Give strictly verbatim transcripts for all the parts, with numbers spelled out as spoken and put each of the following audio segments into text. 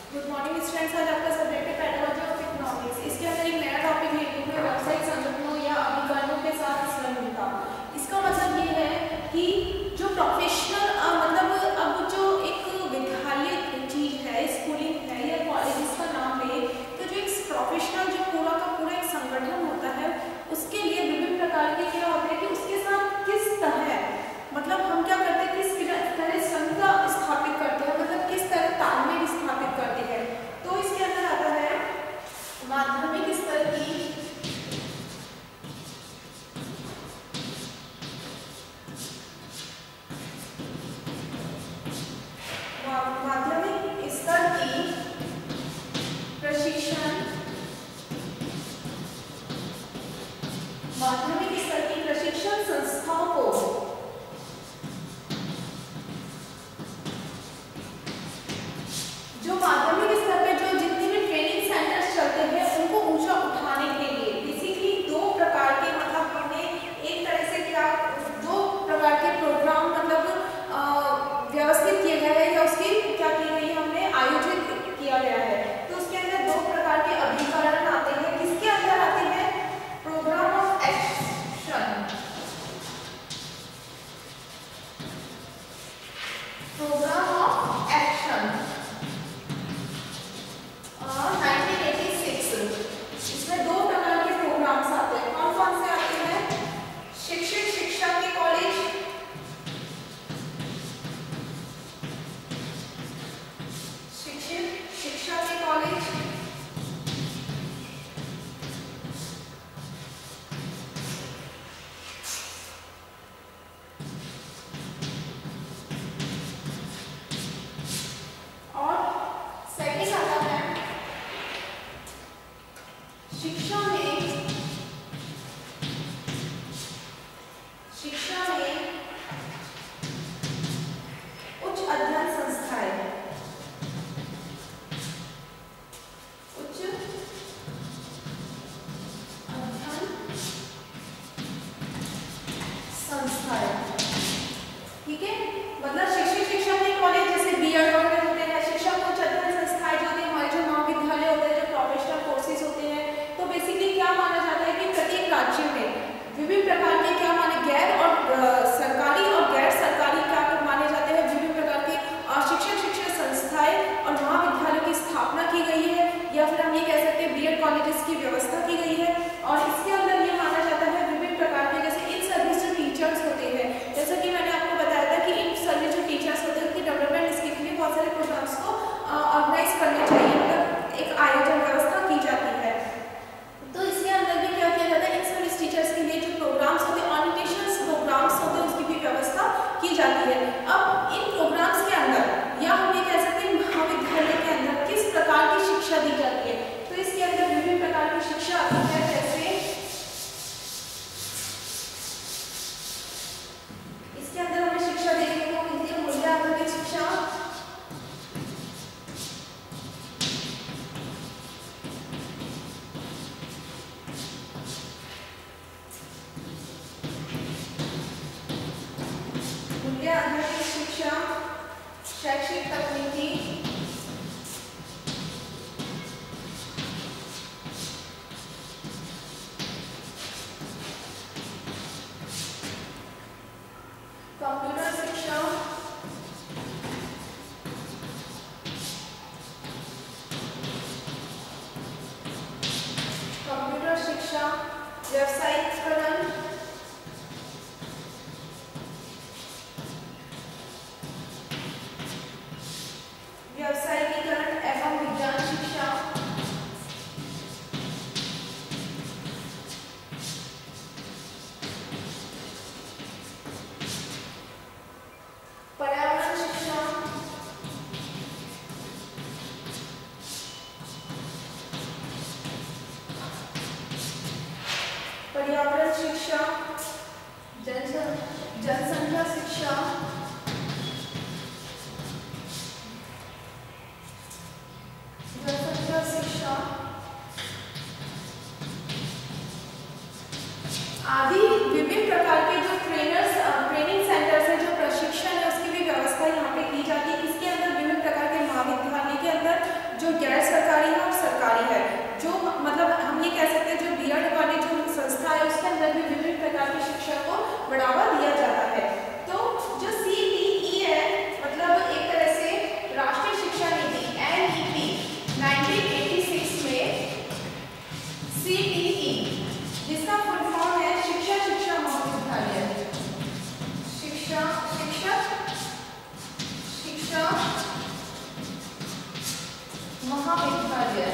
Good morning students. आज आपका subject है पेडागोजी ऑफ इकोनॉमिक्स। इसके अंदर एक नया टॉपिक ले रही हूँ मैं, व्यावसायिक संगठनों या अभिकरणों के साथ संलग्नता। इसका मतलब ये है कि जो प्रोफेशनल मतलब अब जो एक विद्यालय चीज है, स्कूलिंग है या कॉलेज का नाम ले, तो जो एक प्रोफेशनल जो पूरा का पूरा एक संगठन होता है, उसके लिए विभिन्न प्रकार के क्या होते हैं कि उसके साथ किस तरह मतलब हम क्या करते हैं, किस तरह संघ स्थापित करते हैं, मतलब किस तरह तालमेल स्थापित करते हैं। तो इसके अंदर आता है माध्यमिक स्तर की माध्यमिक स्तर की प्रशिक्षण माध्यमिक स्तर की प्रशिक्षण संस्थाओं को जो माध्यमिक स्तर पे जो जितने भी ट्रेनिंग सेंटर्स चलते हैं उनको ऊंचा उठाने के लिए बेसिकली दो प्रकार के मतलब हमने एक तरह से क्या दो प्रकार के प्रोग्राम मतलब व्यवस्थित किए गए हैं या उसकी क्या की गई हमने आयोजित किया गया है। तो उसके अंदर दो प्रकार के अभिकरण आते हैं। किसके अंदर आते हैं? Program of action program of action nineteen eighty six. इसमें दो प्रकार के प्रोग्राम्स आते हैं। कौन कौन से आते हैं? शिक्षक शिक्षा के कॉलेज शिक्षक शिक्षा के कॉलेज और सेकंड आता है शिक्षा में शिक्षा में उच्च अध्ययन संस्थाएं उच्च अध्ययन संस्थाएं। ठीक है, मतलब शिक्षक शिक्षा के कॉलेज जैसे बीएड वगैरह होते हैं, शिक्षा को उच्च अध्ययन संस्थाएं जो होते हैं, हमारे जो महाविद्यालय होते हैं, जो प्रोफेशनल कोर्सेज होते हैं। तो बेसिकली क्या माना जाता है कि प्रत्येक राज्य में विभिन्न प्रकार के क्या माने गैर और सरकारी और गैर सरकारी क्या माने जाते हैं, विभिन्न प्रकार के शिक्षक शिक्षा संस्थाएं और महाविद्यालयों की स्थापना की गई है, या फिर हम ये कह सकते हैं बीएड कॉलेजेस की व्यवस्था की गई है। और इसके अंदर ये माना जाता है विभिन्न प्रकार के जैसे इन सर्विस जो टीचर्स होते हैं, जैसा कि मैंने आपको बताया था कि इन सर्विस जो टीचर्स होते हैं उनकी डेवलपमेंट इसके लिए बहुत सारे प्रोग्राम्स को ऑर्गेनाइज करने चाहिए, मतलब एक आयोजन व्यवस्था की जाती है। तो इसके अंदर भी क्या किया जाता है, इन सर्विस टीचर्स के लिए जो प्रोग्राम्स होते हैं, ऑरिएंटेशन प्रोग्राम्स होते हैं, उसकी भी व्यवस्था की जाती है। अब इन प्रोग्राम्स के अंदर या हम ये कह सकते हैं महाविद्यालय के अंदर किस प्रकार की शिक्षा दी जाती है, तो इसके अंदर विभिन्न प्रकार की शिक्षा आती है। जैसे इसके अंदर हमें शिक्षा देखने को मिलती है मूल्य आधारित शिक्षा, मूल्य आधारित शिक्षा, शैक्षिक तकनीकी, कंप्यूटर शिक्षा, कंप्यूटर शिक्षा, व्यावसायिकरण, व्यावसायिकीकरण एवं विज्ञान शिक्षा, पर्यावरण शिक्षा, पर्यावरण शिक्षा, जन जनसंख्या शिक्षा, जनसंख्या शिक्षा आदि विभिन्न प्रकार के जो ट्रेनर्स ट्रेनिंग सेंटर्स है, जो प्रशिक्षण है, उसकी भी व्यवस्था यहाँ पे की जाती है। इसके अंदर विभिन्न प्रकार के महाविद्यालय के अंदर जो बीएड वाली जो संस्था है उसके अंदर भी विभिन्न प्रकार की शिक्षा को बढ़ावा दिया जाता है। तो जो सी टी ई है मतलब एक तरह से राष्ट्रीय शिक्षा नीति N E P nineteen eighty six में सी टी ई जिसका फुल फॉर्म है शिक्षा शिक्षा महाविद्यालय, शिक्षा शिक्षक शिक्षा महाविद्यालय,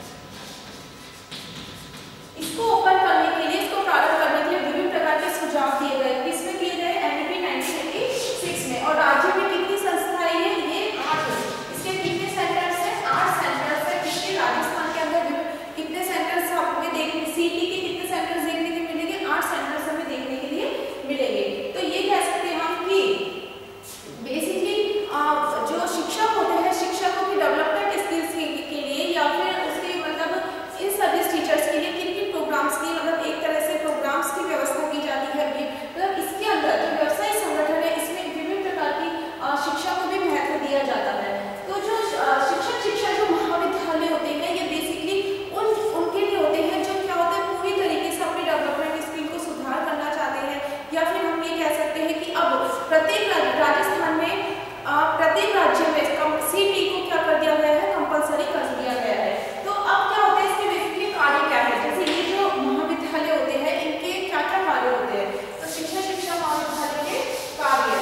इसको ओपन करने के लिए इसको प्रारंभ करने के लिए विभिन्न प्रकार के सुझाव दिए गए। किसमें दिए गए? एनईपी नाइनटीन एटी सिक्स में। और राज्य में कितनी संस्थाएं हैं? ये आठ। इसके कितने सेंटर्स हैं? आठ सेंटर्स हैं। किसके? राजस्थान के अंदर कितने सेंटर्स आपको देखने सीटी के कितने सेंटर्स देखने के मिलेंगे? आठ सेंटर्स हमें देखने के लिए मिलेंगे। तो ये कह सकते हैं हम कि बेसिकली जो शिक्षक होते हैं शिक्षकों की डेवलपमेंट स्किल्स के लिए या फिर उसके मतलब इन सर्विस टीचर्स के लिए किन किन प्रोग्राम्स की मतलब एक तरह से प्रोग्राम्स की व्यवस्था की जाती है। मतलब इसके अंदर जो व्यवसायिक संगठन है इसमें विभिन्न प्रकार की शिक्षा को भी महत्व दिया जाता है। तो जो शिक्षक शिक्षा जो महाविद्यालय होते हैं ये बेसिकली उन उनके लिए होते हैं जो क्या होते हैं पूरी तरीके से अपनी डेवलपमेंट स्किल को सुधार करना चाहते हैं। या फिर हम ये कह सकते हैं कि अब प्रत्येक राजस्थान में प्रत्येक राज्य में सीटी को क्या कर दिया गया है? कंपलसरी कर दिया गया है। तो अब क्या होता है इसके बेसिकली कार्य क्या है? जैसे ये जो महाविद्यालय होते हैं इनके क्या क्या कार्य होते हैं? तो शिक्षा शिक्षा महाविद्यालय के कार्य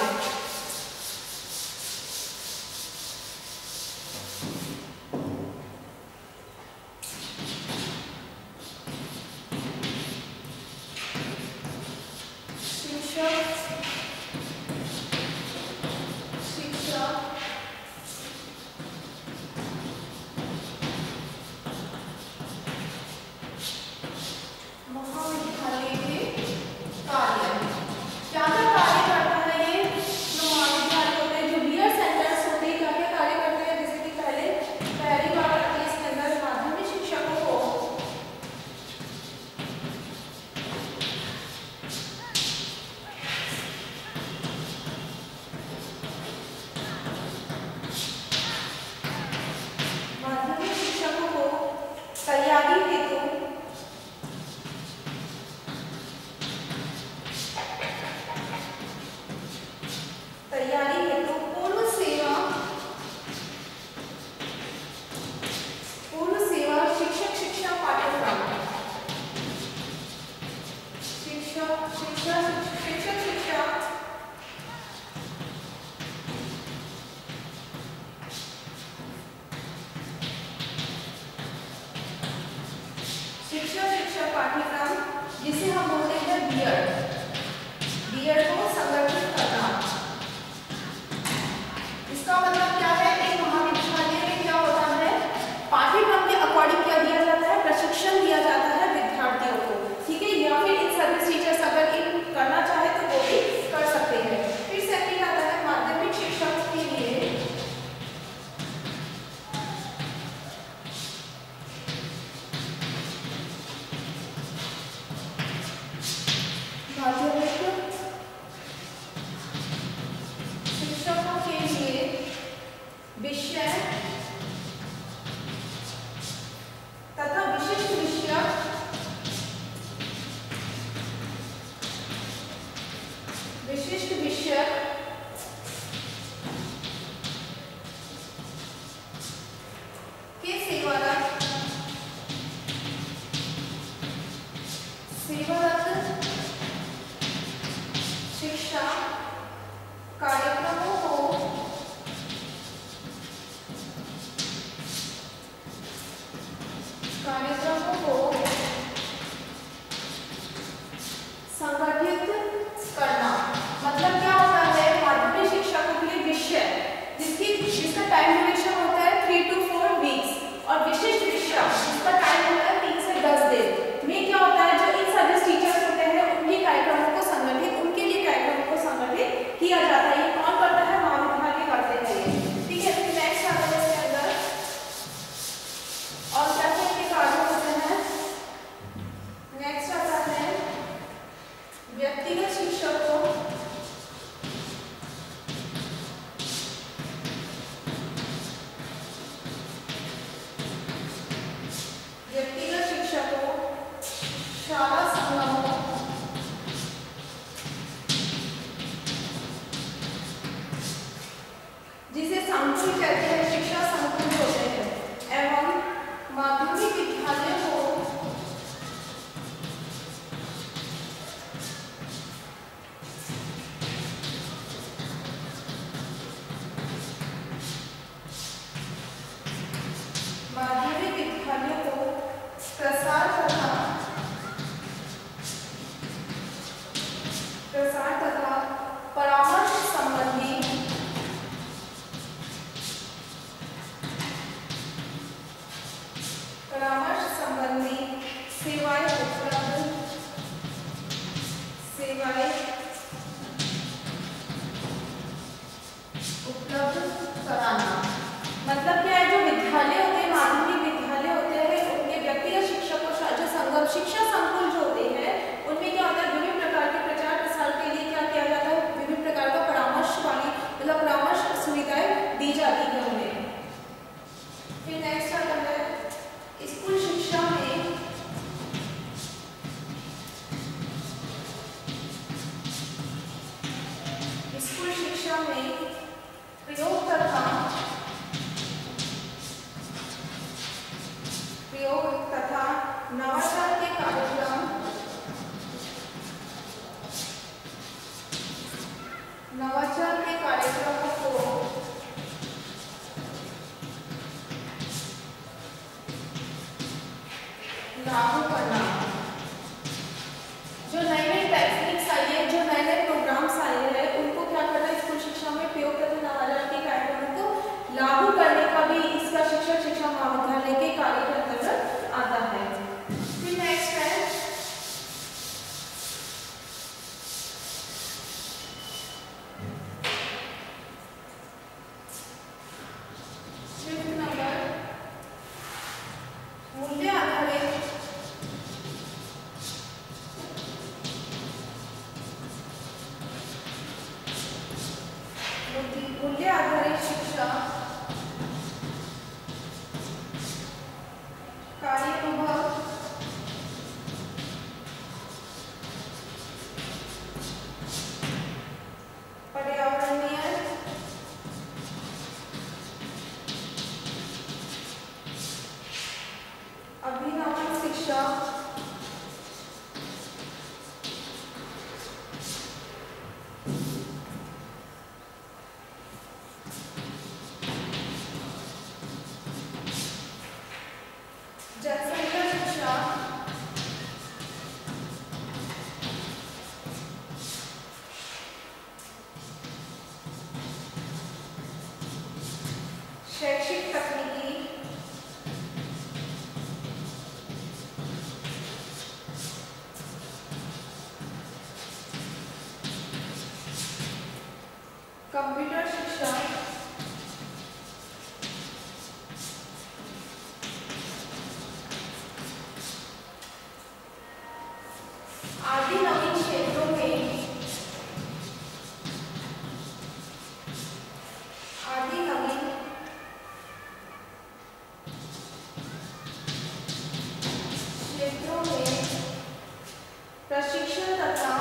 शिक्षा शिक्षा पाठ्यक्रम जिसे हम बोलते हैं बीएड, बीएड को संगठित करना। इसका मतलब क्या है? एक महाविद्यालय में क्या होता है पाठ्यक्रम के अकॉर्डिंग क्या दिया जाता है? प्रशिक्षण दिया जाता है विद्यार्थियों को, ठीक है। या फिर इन सर्विस टीचर्स अगर इन करना चाहे तो वो भी कर सकते हैं। फिर सेकंड आता है माध्यमिक शिक्षक के लिए माध्यमिक शिक्षकों के लिए विषय तथा विशिष्ट विषय विशिष्ट विषय के सेवारत सेवारत शिक्षा कार्यक्रमों को कार्यक्रमों को संगठित करना। मतलब क्या होता है माध्यमिक शिक्षकों के लिए विषय जिसकी जिसका टाइम ड्यूरेशन होता है थ्री टू फोर वीक्स और विशिष्ट विषय जिसका टाइम होता है तीन से दस दिन में क्या होता है जो इन सर्विस टीचर्स होते हैं उनके कार्यक्रमों को संगठित उनके लिए कार्यक्रमों को संगठित किया जाता है। ये कौन करता है? महाविद्यालय करते हैं ये, ठीक है। फिर नेक्स्ट आता है इसके अंदर और क्या क्या इनके कार्यों को प्रसार तथा प्रसार तथा परामर्श संबंधी परामर्श संबंधी सेवाएं उपलब्ध सेवाएं उपलब्ध कराना। मतलब क्या है, जो विद्यालय होते हैं, माध्यमिक विद्यालय होते हैं, उनके व्यक्तिगत शिक्षकों जो संगम शिक्षा संकुल जो होते हैं, उनमें क्या होता है, विभिन्न प्रकार के प्रचार प्रसार के लिए क्या किया जाता है, विभिन्न प्रकार का परामर्श वाली मतलब परामर्श सुविधाएं दी जाती है उन्हें। फिर नेक्स्ट आता है स्कूल शिक्षा में स्कूल शिक्षा में प्रयोग तथा प्रयोग तथा नवाचार के कार्यक्रम नवाचार के कार्यक्रमों को लागू करना। जो नए नए टेक्निक्स आई है, जो नए नए प्रोग्राम्स आए हैं, उनको क्या करना है, स्कूल शिक्षा में प्रयोग तथा नवाचार के कार्यक्रमों को लागू करने का भी इसका शिक्षक शिक्षा महाविद्यालय के कार्य के अंतर्गत आता है। फिर नेक्स्ट है फिफ्थ नंबर मूल्य आधारित मूल्य आधारित शिक्षा कार्यानुभव पर्यावरणीय अभिनव शिक्षा जनसंख्या शिक्षा शैक्षिक तकनीकी कंप्यूटर शिक्षा आदि नवीन क्षेत्रों में आदि नवीन क्षेत्रों में प्रशिक्षण तथा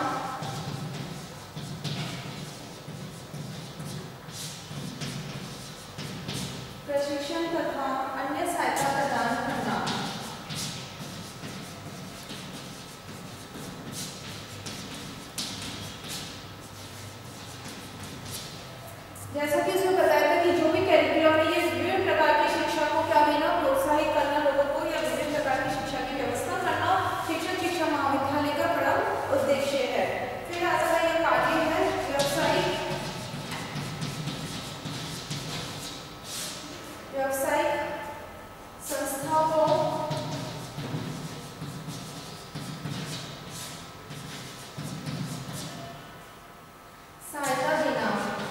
प्रशिक्षण तथा अन्य सहायता प्रदान करना। जैसा कि उसमें बताया था कि जो भी कैरिकुलम है, ये विभिन्न प्रकार की शिक्षा को क्या देना, प्रोत्साहित करना लोगों को, या विभिन्न प्रकार की शिक्षा की व्यवस्था करना शिक्षक शिक्षा महाविद्यालय का बड़ा उद्देश्य है। फिर आता है ये कार्य है व्यावसायिक व्यावसायिक संस्थाओं को सहायता देना।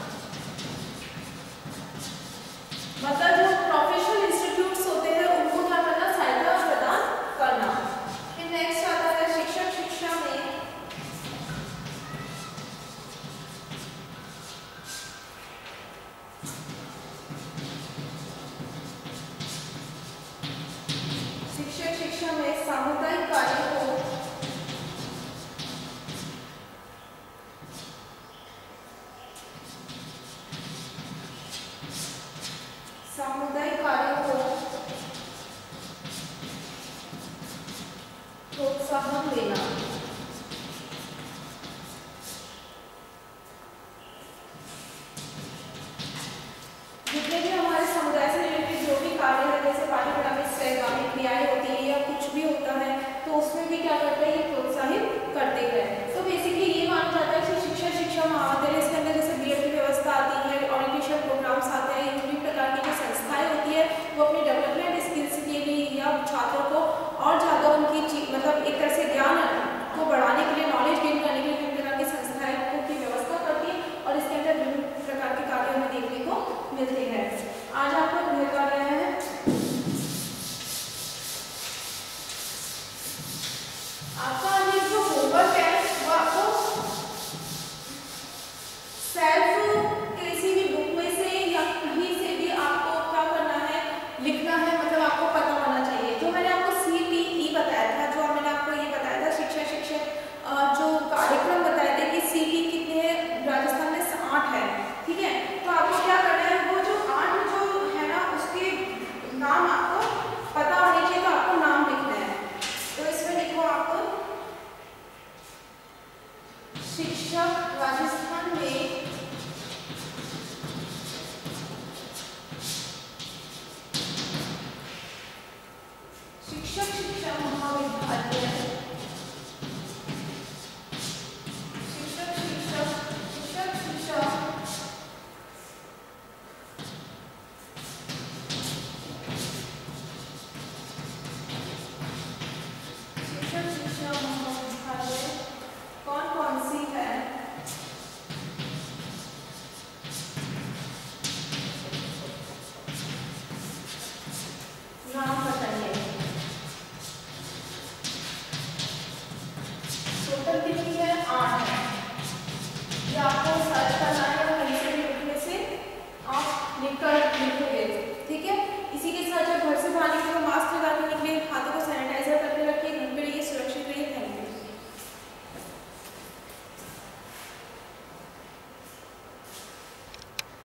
मतलब जो प्रोफेशनल इंस्टीट्यूट्स होते हैं, उनको क्या करना, सहायता प्रदान करना। फिर नेक्स्ट आता है शिक्षक शिक्षा में शिक्षक शिक्षा में सामुदायिक कार्य को सामुदायिक कार्य को प्रोत्साहन देना। जितने भी हमारे समुदाय से रिलेटेड जो भी कार्य है, जैसे पाठ्यक्रम में सहगामी क्रियाएं होती है या कुछ भी होता मतलब एक तरह से ज्ञान को बढ़ाने के लिए, नॉलेज गेन करने के लिए विभिन्न प्रकार की संस्थाएं की व्यवस्था करती है और इसके अंदर विभिन्न प्रकार के कार्य हमें देखने को मिलते हैं। आज आपको गृह कार्य है आपका ये जो होमवर्क है वो आपको सेल्फ किसी भी बुक में से या कहीं से भी आपको क्या करना है, लिखना है।